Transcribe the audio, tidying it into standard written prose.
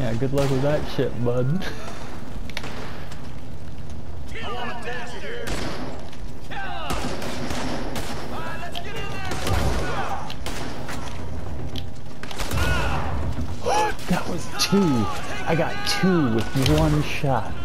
Yeah, good luck with that shit, bud. That was two. I got two with one shot.